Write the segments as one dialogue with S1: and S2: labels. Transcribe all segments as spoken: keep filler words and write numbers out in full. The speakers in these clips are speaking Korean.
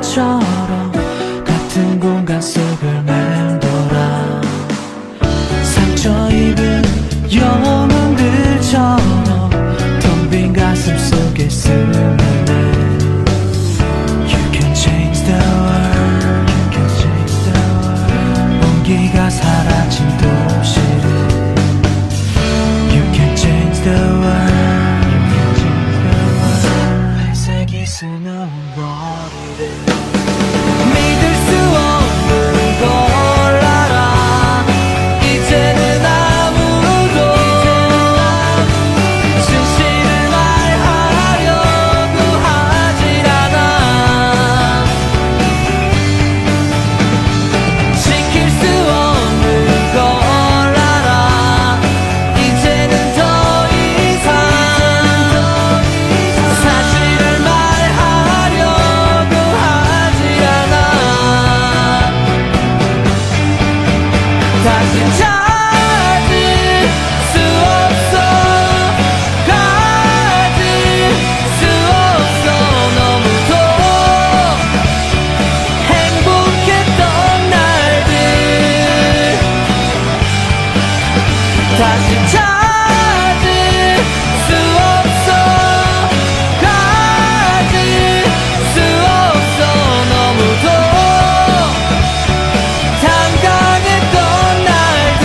S1: 것처럼 같은 공간 속을 맴돌아 상처 입은 영웅들처럼 텅 빈 가슴 속에 스며내 You can change the world, you can change the world 온기가 사라진 도시를 You can change the world, you can change the world 회색이 스는 머리를 믿을 수 없는 걸 알아 이제는 아무도 진실을 말하려고 하질 않아 지킬 수 없는 걸 알아 이제는 더 이상 사실을 말하려고 하질 않아 다시 찾을 수 없어 가질 수 없어 너무도 행복했던 날들 다시 찾을 수 없어 가질 수 없어 너무도 당당했던 날들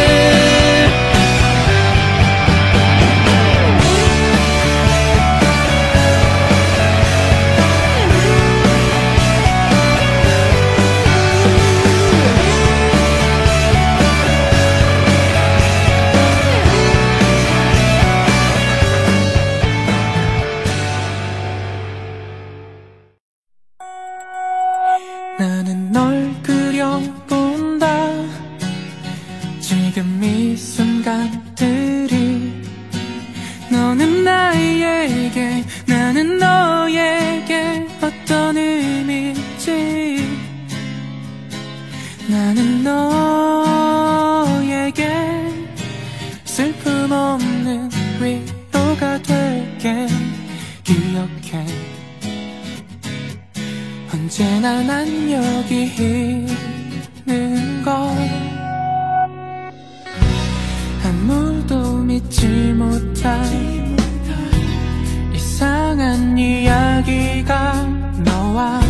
S1: 나는 널 그려본다 지금 이 순간들이 너는 나에게 나는 너에게 어떤 의미일지 나는 너에게 슬픔 없는 위로가 될게 기억해 언제나 난 여기 있는 걸 아무도 믿지 못할 이상한 이야기가 너와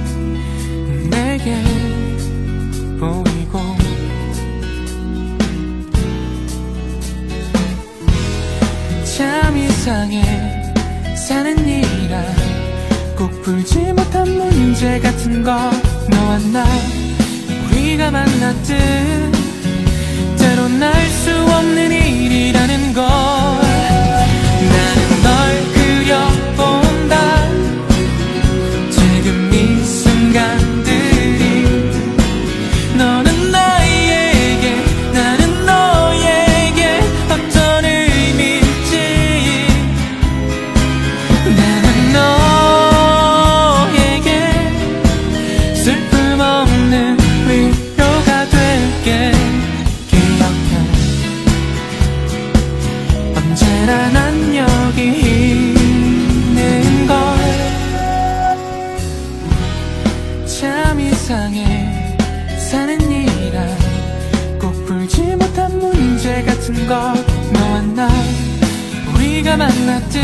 S1: 내게 보이고 참 이상해 사는 일이라 꼭 풀지 못한 문제 같은 거 너와 나 우리가 만났듯 때론 알 수 없는 일이라는 걸 나는 널 그려본다 지금 이 순간들이 너는 나에게 나는 너에게 어떤 의미일지 나는 너에게 슬픔 없는 위로가 될게 기억해 언제나 난 여기 있는 걸 참 이상해 사는 일이라 꼭 풀지 못한 문제 같은 거 너와 나 우리가 만났듯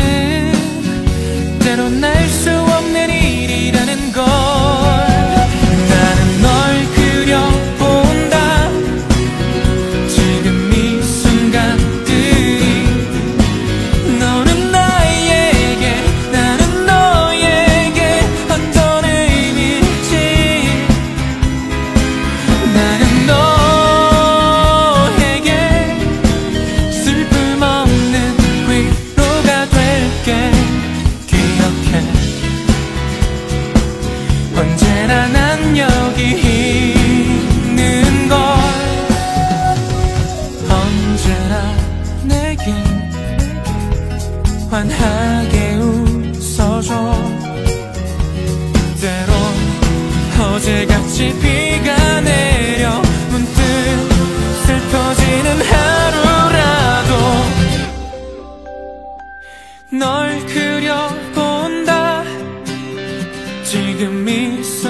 S1: 때론 알 수 없는 일이라는 걸 나는 널 그려본다 지금 이 순간들이 너는 나에게 나는 너에게 어떤 의미일지 나는 너에게 슬픔 없는 위로가 될게 기억해 언제나 난 여기 있는 걸 언제나 내겐 환하게 웃어줘 때론 어제같이 비가 내려 문득 슬퍼지는 하루라도 널 그려본다 지금 이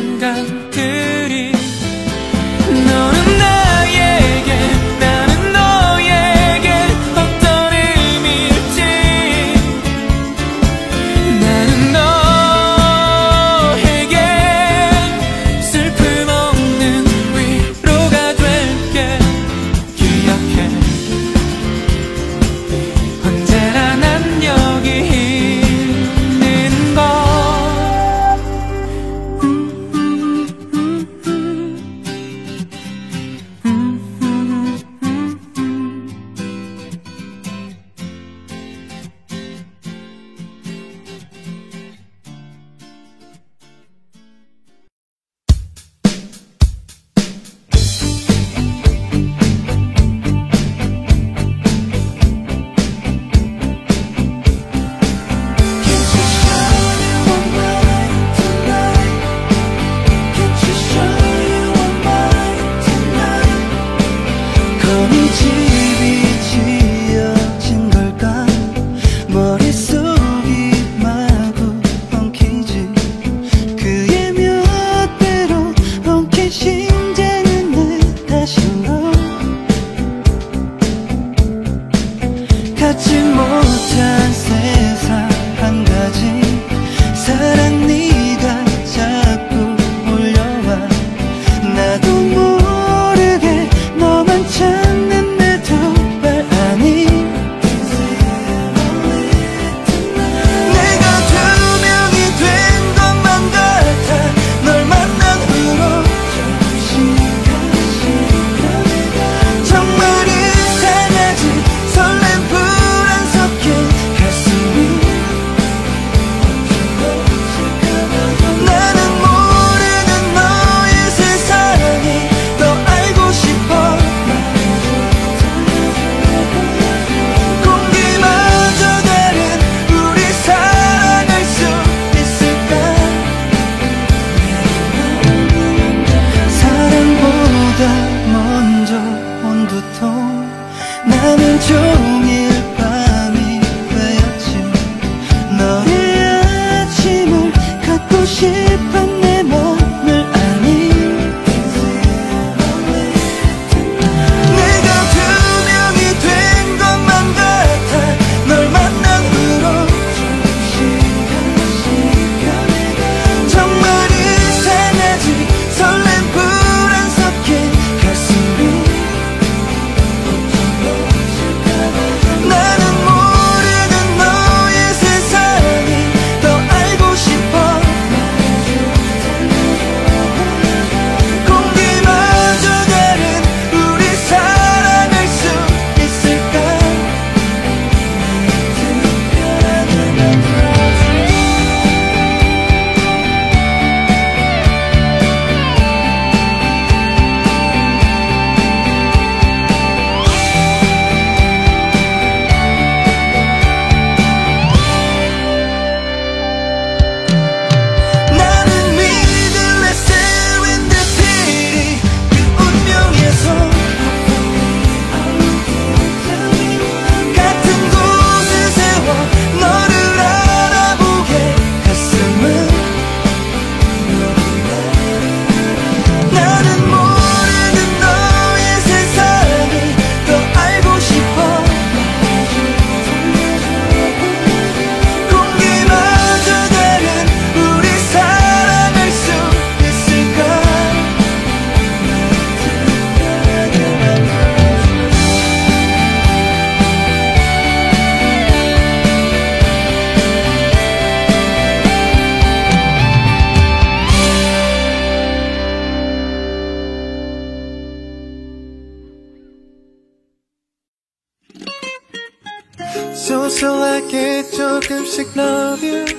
S1: 소소하게 조금씩 love you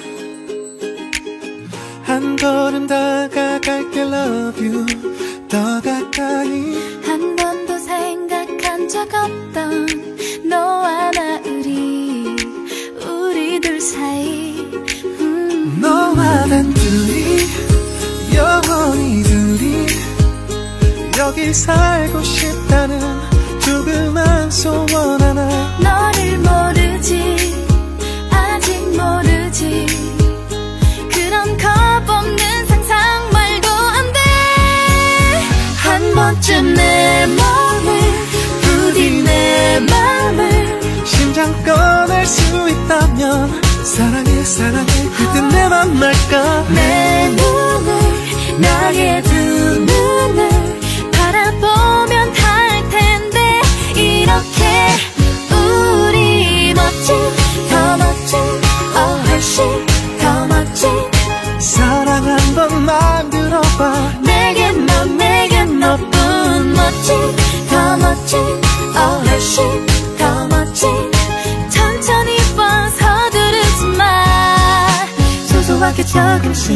S1: 한 걸음 다가갈게 love you 더 가까이
S2: 한 번도 생각한 적 없던 너와 나 우리 우리 둘 사이 음.
S1: 너와 단둘이 영원히 둘이 여기 살고 싶다는 조그만 소원 하나
S2: 너를 모르지 아직 모르지 그런 겁없는 상상 말고 안 돼 한 번쯤 내 몸을 부디 내 맘을
S1: 심장 꺼낼 수 있다면 사랑해 사랑해 그때 내 맘 말까
S2: 내 눈을 나의 두 눈을 바라보면 닿을 텐데 이렇게 우리 멋진 더 멋진 어 훨씬 더 멋진
S1: 사랑 한 번만 들어봐
S2: 내겐 너 내겐 너뿐 멋진 더 멋진 어 훨씬 더 멋진 천천히 봐 서두르지 마 소소하게 조금씩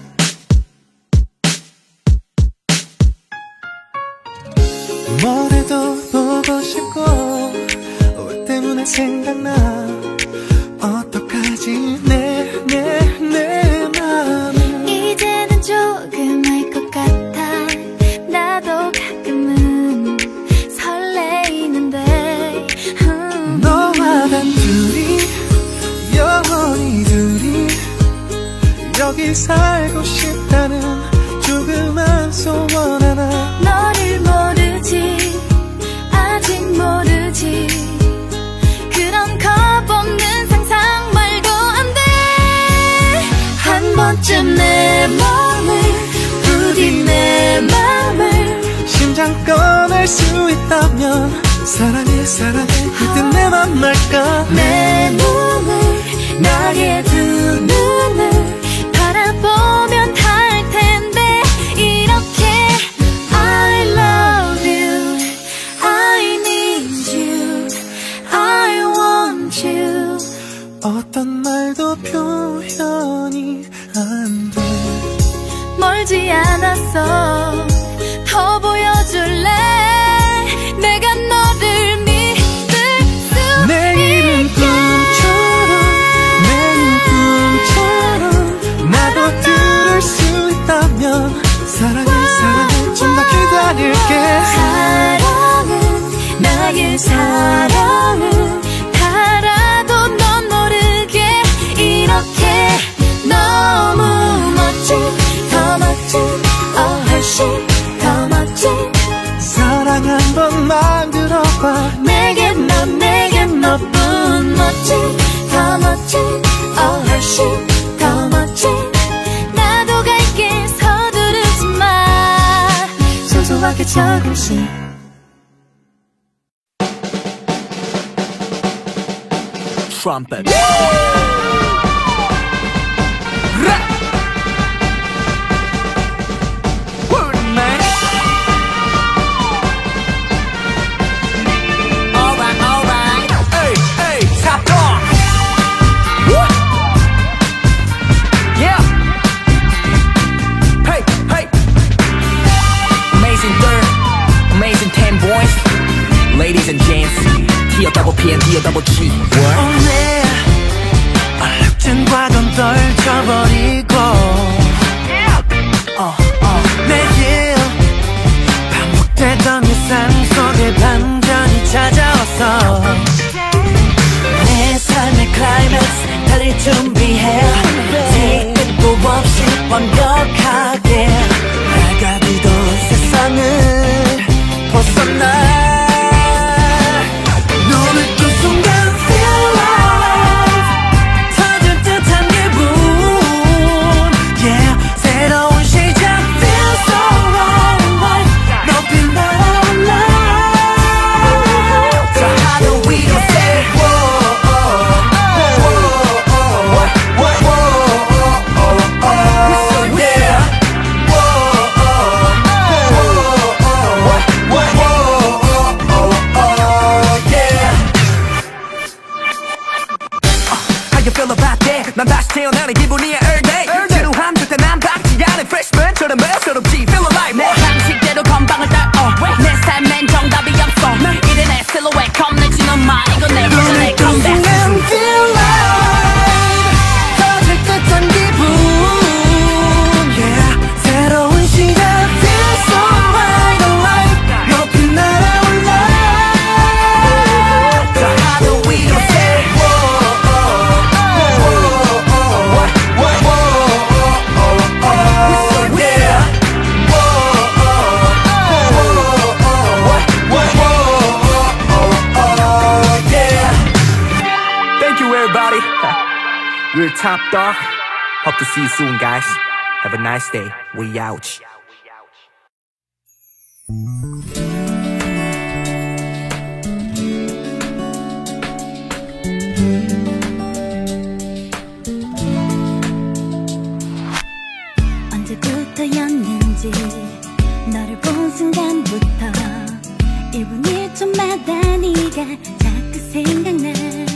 S1: 뭐래도 보고 싶고 왜 때문에 생각나 어떡하지 내 내 내 맘을
S2: 이제는 조금 알 것 같아 나도 가끔은 설레이는데 음.
S1: 너와 단둘이 영원히 둘이 여기 살고 싶다는 조그만 소원 하나
S2: 너를 모르지 아직 모르지 그런 겁없는 상상 말고 안 돼 한 번쯤 내 몸을 부디 내 맘을
S1: 심장 꺼낼 수 있다면 사랑해 사랑해 그때 내 맘 말까
S2: 내 눈을 나의 두 눈을 바라보면 닿을 텐데 이렇게 I love you I need you I want you
S1: 어떤 말도 표현이 안 돼
S2: 멀지 않았어 더 보여줄래 내가 너를 믿을 수
S1: 내일은 꿈처럼 내일 꿈처럼 나도 들을 수 있다면 사랑해 사랑해 좀 더 기다릴게
S2: 사랑은 나의 사랑은 달아도 넌 모르게 이렇게 너무 멋진 더 멋진 어 훨씬 더 멋진
S1: 사랑 한 번만 들어봐
S2: 내겐 너 내겐 너뿐 멋진 더 멋진 어 훨씬 더 멋진 나도 갈게 서두르지 마 소소하게 조금씩
S3: trumpet. Word man. Alright, alright. Hey, hey, top dog. Woo. Yeah. Hey, hey. Amazing third, amazing ten boys, ladies and gents. T O double P and T O double G. What?
S1: 오늘 얼룩진 과거는 떨쳐버리고
S3: How you feel about that? 난 다시 태어나는 기분이야 all day 지루함 줄 때 난 박지 않은 freshman처럼 매서롭지 Feel alive 내 방식대로 건방을 따어 내 삶엔 정답이 없어 이래 내 silhouette 겁내지는 마 이건 내 버전의 comeback
S1: Feel alive 터질 듯한 기분 Yeah 새로운 시작 Feel so right alive 높이 날아올라
S3: So how do we don't say We're top dog. Hope to see you soon, guys. Have a nice day. We out.
S2: 언제부터였는지 너를 본 순간부터 일 분 일 초마다 네가 자꾸 생각나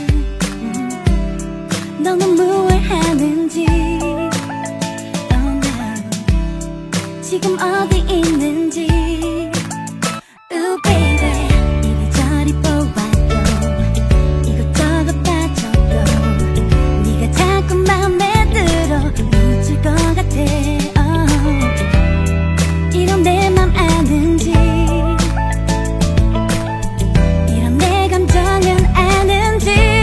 S2: 너는 무얼 하는지 oh no. 지금 어디 있는지 Ooh baby 이리저리 보아도 이것저것 빠져도 네가 자꾸 맘에 들어 묻을 것 같아 oh. 이런 내 맘 아는지 이런 내 감정은 아는지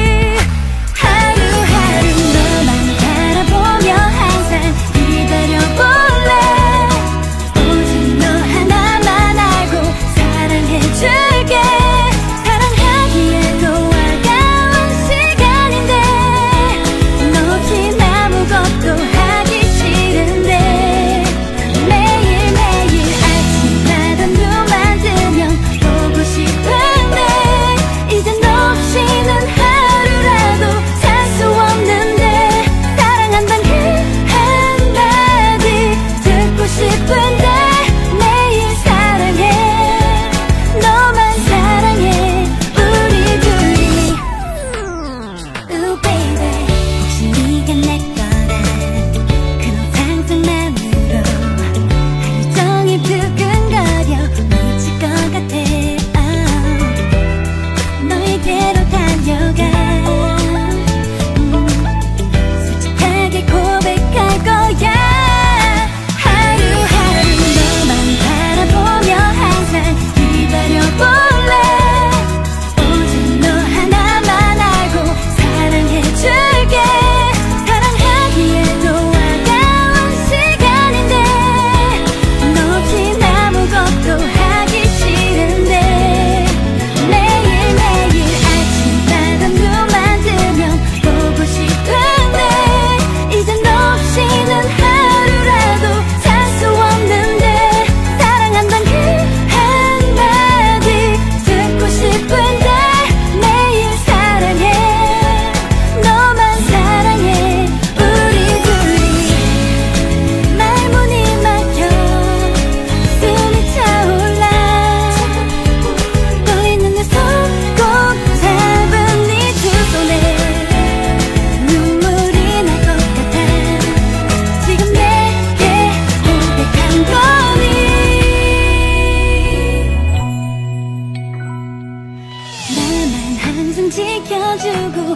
S2: 지켜주고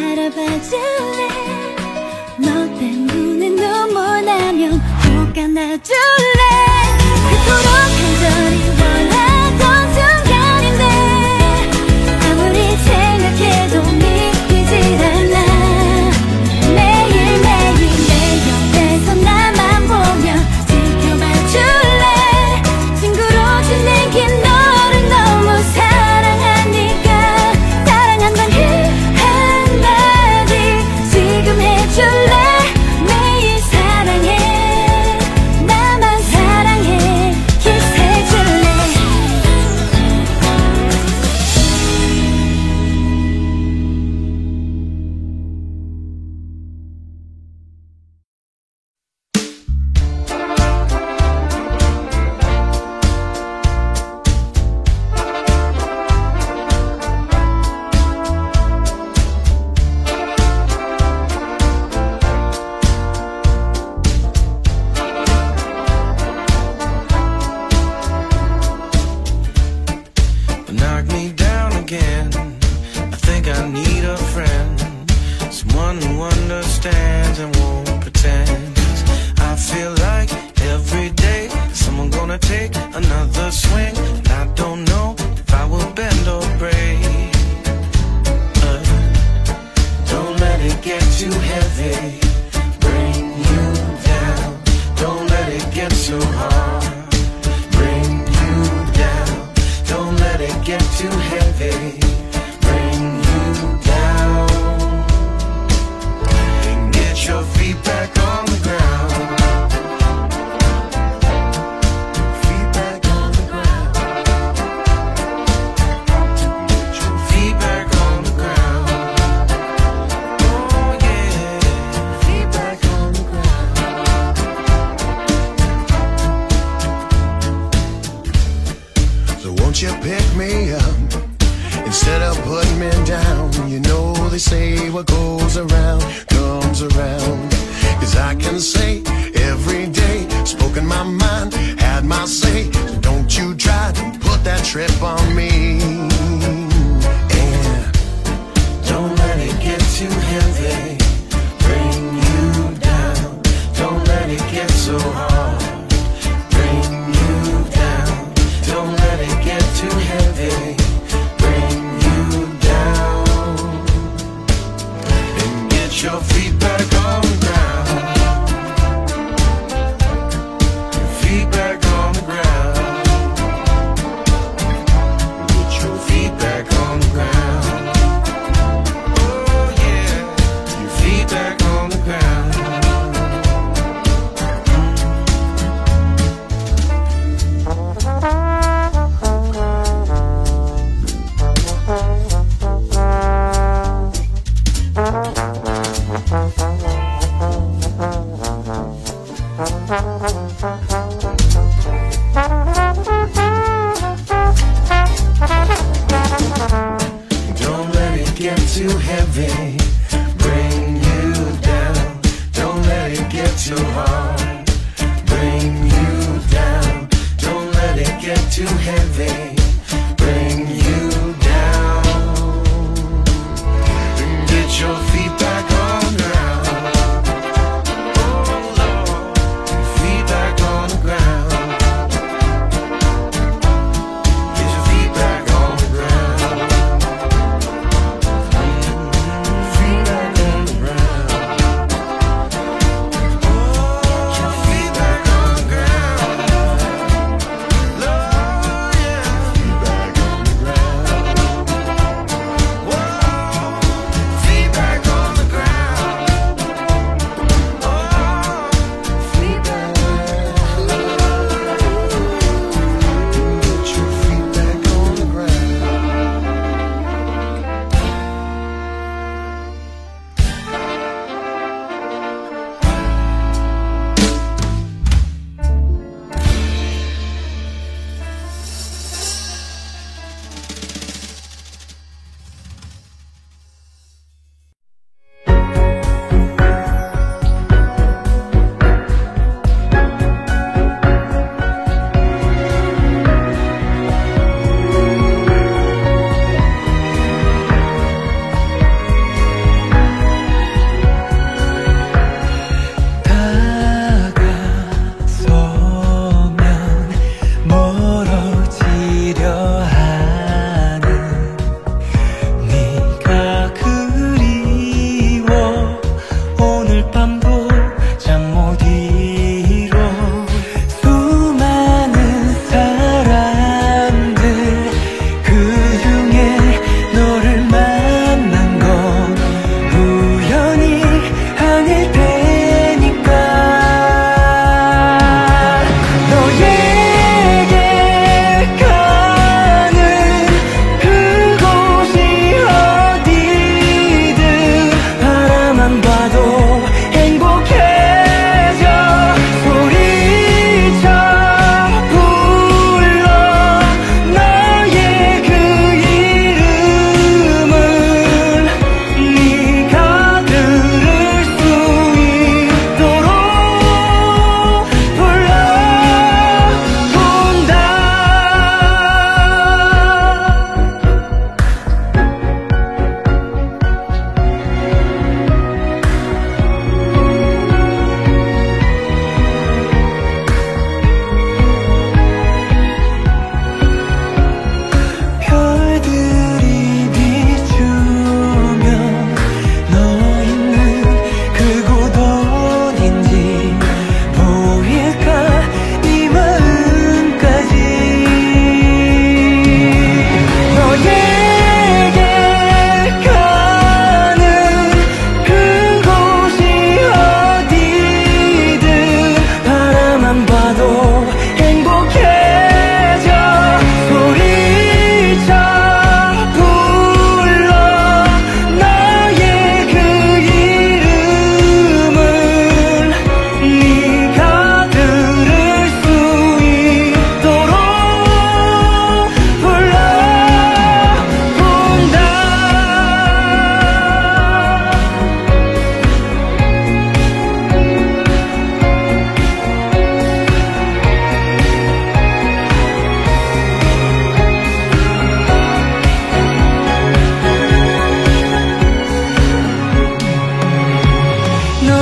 S2: 바라봐줄래 너 때문에 눈물 나면 꼭 안아줄래 그토록 간절히 원하던 순간인데 아무리 생각해도 믿기질 않아 매일매일 내 옆에서 나만 보며 지켜봐줄래 친구로 지내긴 너를 너무 사랑하니까 사랑한단 그 한마디 지금 해줄래 매일 사랑해 나만
S1: someone who understands and won't pretend. I feel like every day someone gonna take another swing, and I don't know if I will bend or break. uh, Don't let it get too heavy, bring you down. Don't let it get too hard, bring you down. Don't let it get too heavy, bring you down. And get your feet back on the ground. Feet back on the ground. Get your feet back on the ground. Oh yeah, feet back on the ground. So won't you pick me up instead of putting me down? You know they say what goes around comes around. Cause I can say every day, spoken my mind, had my say. So don't you try to put that trip on me. And don't let it get too heavy, bring you down. Don't let it get so hard, bring you down. Don't let it get too heavy, bring you down. And get your feet back on the ground. Your feet back on the ground. Get your feet back on the ground. Oh yeah, your feet back on the ground.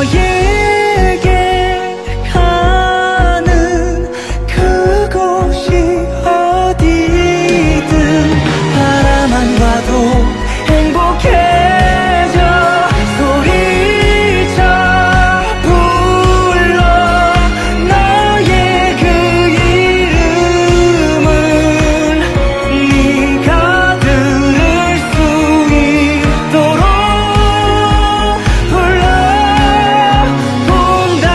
S3: 너에게 가는 그곳이 어디든 바라만 봐도 행복해져. 소리쳐 불러 너의 그 이름을 네가 들을 수 있도록 불러본다.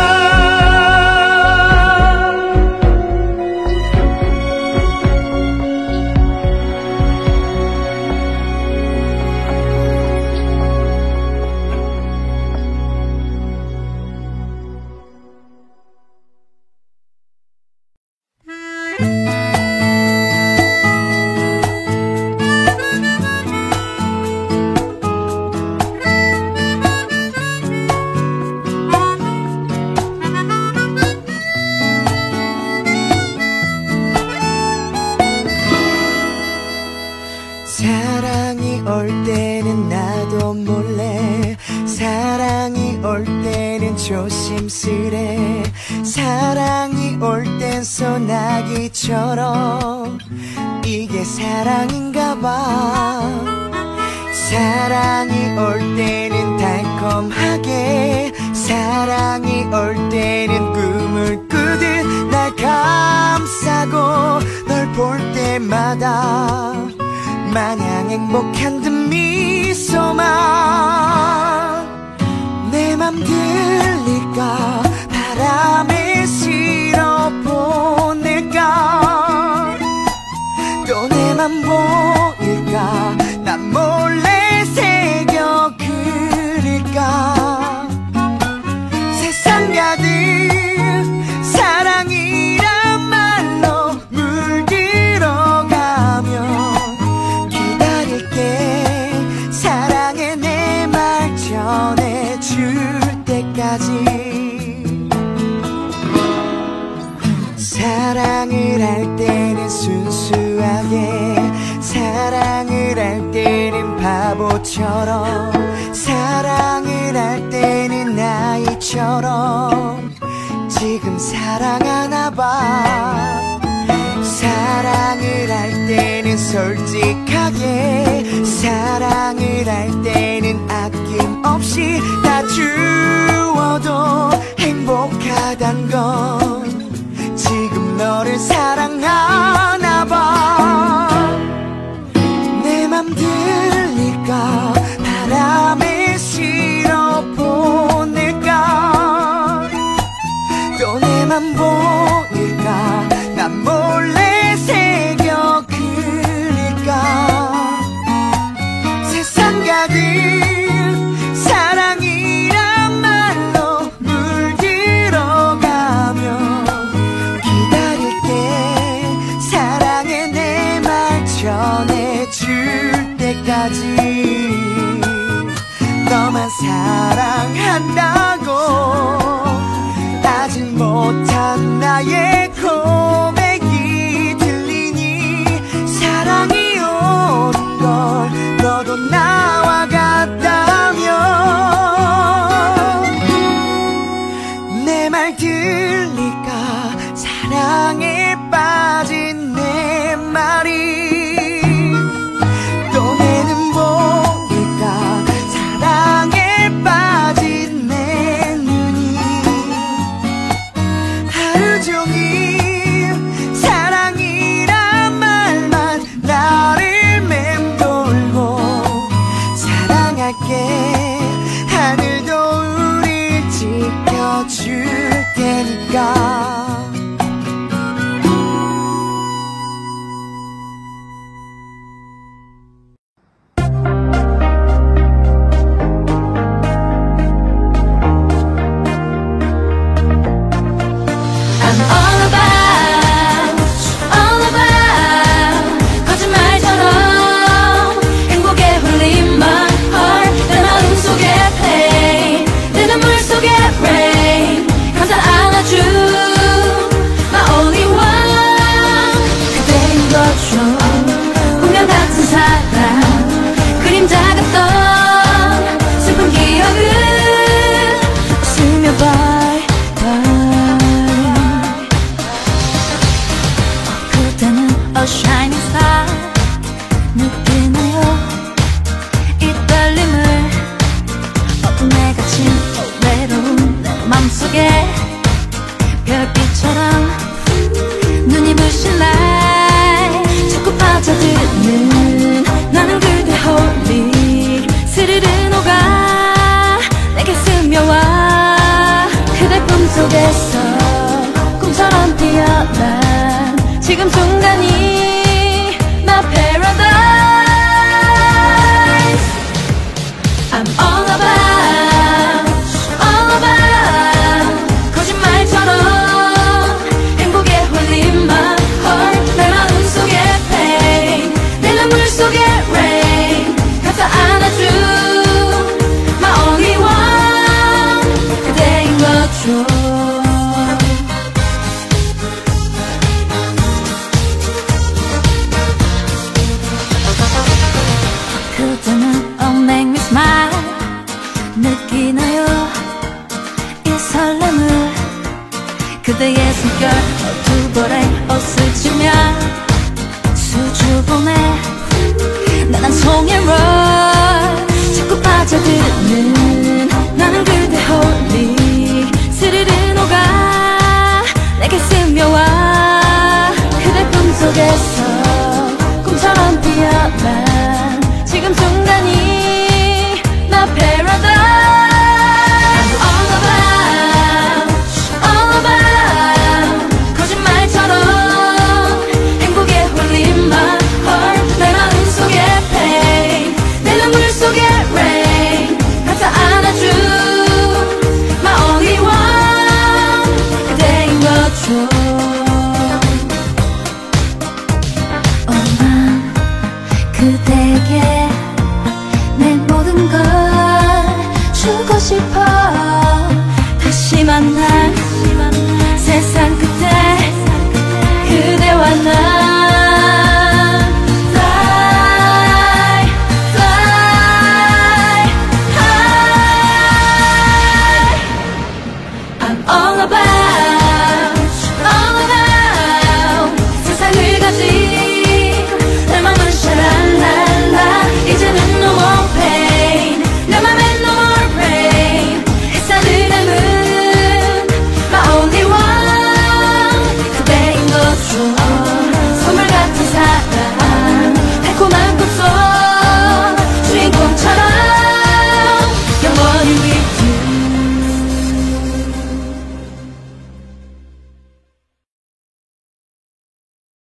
S3: 사랑이 올 때는 나도 몰래, 사랑이 올 때는 조심스레, 사랑이 올 땐 소나기처럼 이게 사랑인가 봐. 사랑이 올 때는 달콤하게, 사랑이 올 때는 꿈을 꾸듯 날 감싸고 널 볼 때마다 마냥 행복한 듯 미소만. 내 맘 들릴까 바람에 실어 보낼까, 또 내 맘 보일까 난 몰래 새겨 그릴까. 세상 가득 사랑이란 말로 물들어가면 기다릴게. 사랑해 내 말 전해줄 때까지. 사랑을 할 때는 순수하게, 사랑을 할 때는 바보처럼, 사랑을 할 때는 아이처럼 지금 사랑하나 봐. 사랑을 할 때는 솔직하게, 사랑을 할 때는 아낌없이 다 주어도 행복하단 건 지금 너를 사랑하나 봐. 내 맘 들릴까 바람에 실어 보낼까, 또 내 맘 보일까 난 몰래 새겨 그릴까. 세상 가득 사랑이란 말로 물들어가면 기다릴게. 사랑해 내 말 전해줄 때까지. 너만 사랑한다고 아직 못한 나의 고백이 들리니, 사랑이 오는 걸 너도 나와 같다면 내 말 들릴까. 사랑에 빠진 내 말이 또 내 눈 보일까. 사랑에 빠진 내 눈이 하루 종일 사랑이란 말만 나를 맴돌고. 사랑할게. 하늘도 우릴 지켜줄 테니까.
S2: I'm all about, all about 거짓말처럼 행복에 홀린 my heart. 내 마음 속에 pain, 내 눈물 속에 rain. 감사 안아줄 지금 순간이 my paradise. I'm all about, all about 거짓말처럼 행복에 홀린 my heart. 내 마음 속에 pain, 내 눈물 속에 rain. 감싸 안아준 my only one, 그대인 거죠. 그대는 oh make me smile. 느끼나요 이 설렘을. 그대의 숨결 두 벌의 옷을 지며 수줍어내 난 한 송이 roll 자꾸 빠져드는